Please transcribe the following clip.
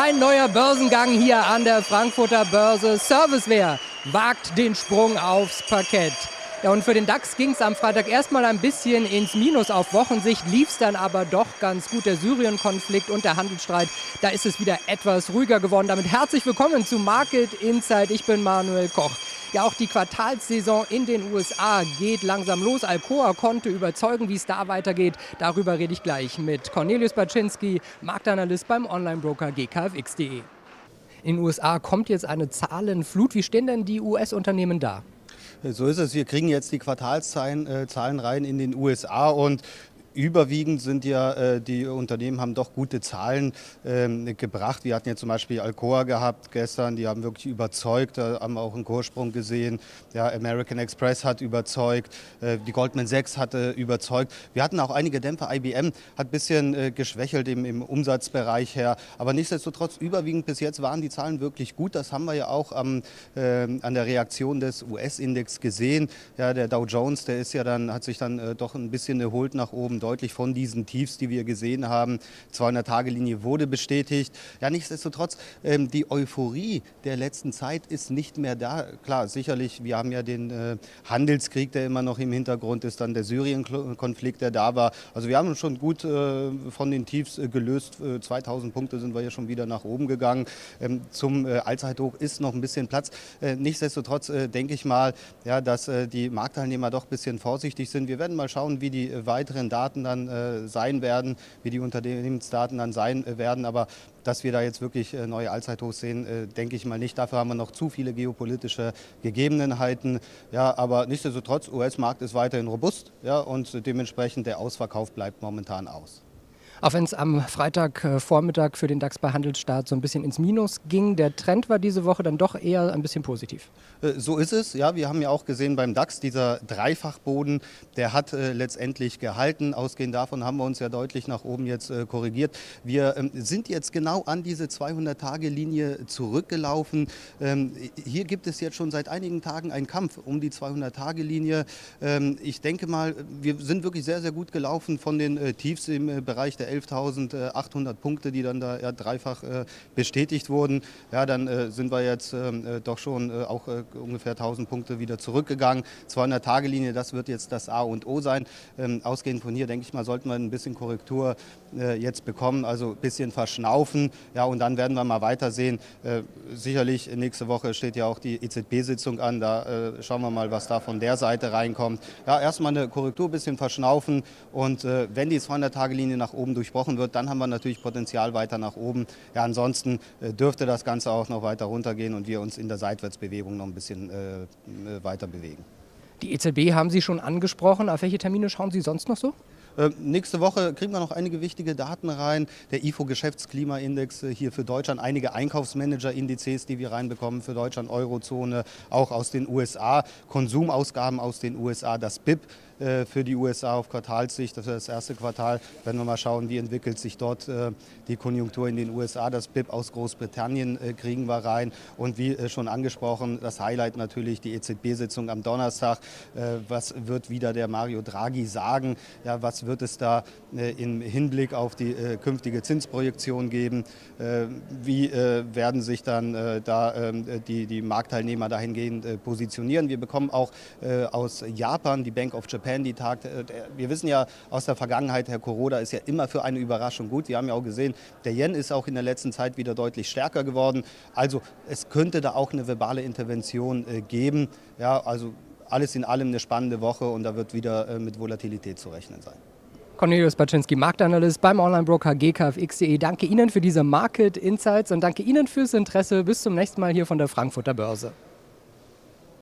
Ein neuer Börsengang hier an der Frankfurter Börse. Serviceware wagt den Sprung aufs Parkett. Ja, und für den DAX ging es am Freitag erstmal ein bisschen ins Minus. Auf Wochensicht lief es dann aber doch ganz gut. Der Syrien-Konflikt und der Handelsstreit, da ist es wieder etwas ruhiger geworden. Damit herzlich willkommen zu Market Insight. Ich bin Manuel Koch. Ja, auch die Quartalssaison in den USA geht langsam los. Alcoa konnte überzeugen, wie es da weitergeht. Darüber rede ich gleich mit Cornelius Baczynski, Marktanalyst beim Online-Broker GKFX.de. In den USA kommt jetzt eine Zahlenflut. Wie stehen denn die US-Unternehmen da? So ist es. Wir kriegen jetzt die Quartalszahlen rein in den USA und überwiegend sind ja die Unternehmen haben doch gute Zahlen gebracht. Wir hatten ja zum Beispiel Alcoa gehabt gestern, die haben wirklich überzeugt, haben auch einen Kurssprung gesehen. Ja, American Express hat überzeugt, die Goldman Sachs hatte überzeugt. Wir hatten auch einige Dämpfer, IBM hat ein bisschen geschwächelt im Umsatzbereich her, aber nichtsdestotrotz überwiegend bis jetzt waren die Zahlen wirklich gut. Das haben wir ja auch an der Reaktion des US-Index gesehen. Ja, der Dow Jones, der ist ja hat sich dann doch ein bisschen erholt nach oben, deutlich von diesen Tiefs, die wir gesehen haben. 200-Tage-Linie wurde bestätigt. Ja, nichtsdestotrotz, die Euphorie der letzten Zeit ist nicht mehr da. Klar, sicherlich, wir haben ja den Handelskrieg, der immer noch im Hintergrund ist, dann der Syrien-Konflikt, der da war. Also wir haben uns schon gut von den Tiefs gelöst. 2000 Punkte sind wir ja schon wieder nach oben gegangen. Zum Allzeithoch ist noch ein bisschen Platz. Nichtsdestotrotz denke ich mal, ja, dass die Marktteilnehmer doch ein bisschen vorsichtig sind. Wir werden mal schauen, wie die weiteren Daten dann sein werden, wie die Unternehmensdaten dann sein werden. Aber dass wir da jetzt wirklich neue Allzeithochs sehen, denke ich mal nicht. Dafür haben wir noch zu viele geopolitische Gegebenheiten. Ja, aber nichtsdestotrotz, US-Markt ist weiterhin robust, ja, und dementsprechend der Ausverkauf bleibt momentan aus. Auch wenn es am Freitagvormittag für den DAX bei Handelsstart so ein bisschen ins Minus ging, der Trend war diese Woche dann doch eher ein bisschen positiv. So ist es. Ja, wir haben ja auch gesehen beim DAX, dieser Dreifachboden, der hat letztendlich gehalten. Ausgehend davon haben wir uns ja deutlich nach oben jetzt korrigiert. Wir sind jetzt genau an diese 200-Tage-Linie zurückgelaufen. Hier gibt es jetzt schon seit einigen Tagen einen Kampf um die 200-Tage-Linie. Ich denke mal, wir sind wirklich sehr, sehr gut gelaufen von den Tiefs im Bereich der 11.800 Punkte, die dann da dreifach bestätigt wurden. Ja, dann sind wir jetzt doch schon auch ungefähr 1000 Punkte wieder zurückgegangen. 200-Tage-Linie, das wird jetzt das A und O sein. Ausgehend von hier, denke ich mal, sollten wir ein bisschen Korrektur jetzt bekommen, also ein bisschen verschnaufen. Ja, und dann werden wir mal weitersehen. Sicherlich nächste Woche steht ja auch die EZB-Sitzung an. Da schauen wir mal, was da von der Seite reinkommt. Ja, erstmal eine Korrektur, ein bisschen verschnaufen. Und wenn die 200-Tage-Linie nach oben durchbrochen wird, dann haben wir natürlich Potenzial weiter nach oben. Ja, ansonsten dürfte das Ganze auch noch weiter runtergehen und wir uns in der Seitwärtsbewegung noch ein bisschen weiter bewegen. Die EZB haben Sie schon angesprochen. Auf welche Termine schauen Sie sonst noch so? Nächste Woche kriegen wir noch einige wichtige Daten rein. Der IFO-Geschäftsklimaindex hier für Deutschland, einige Einkaufsmanager-Indizes, die wir reinbekommen für Deutschland, Eurozone, auch aus den USA, Konsumausgaben aus den USA, das BIP für die USA auf Quartalssicht, das ist das erste Quartal. Werden wir mal schauen, wie entwickelt sich dort die Konjunktur in den USA. Das BIP aus Großbritannien kriegen wir rein. Und wie schon angesprochen, das Highlight natürlich die EZB-Sitzung am Donnerstag. Was wird wieder der Mario Draghi sagen? Ja, was wird es da im Hinblick auf die künftige Zinsprojektion geben? Wie werden sich dann die Marktteilnehmer dahingehend positionieren? Wir bekommen auch aus Japan die Bank of Japan, die tagt. Wir wissen ja aus der Vergangenheit, Herr Kuroda ist ja immer für eine Überraschung gut. Wir haben ja auch gesehen, der Yen ist auch in der letzten Zeit wieder deutlich stärker geworden. Also es könnte da auch eine verbale Intervention geben. Ja, also alles in allem eine spannende Woche und da wird wieder mit Volatilität zu rechnen sein. Cornelius Baczynski, Marktanalyst beim Online-Broker GKFX.de. Danke Ihnen für diese Market Insights und danke Ihnen fürs Interesse. Bis zum nächsten Mal hier von der Frankfurter Börse.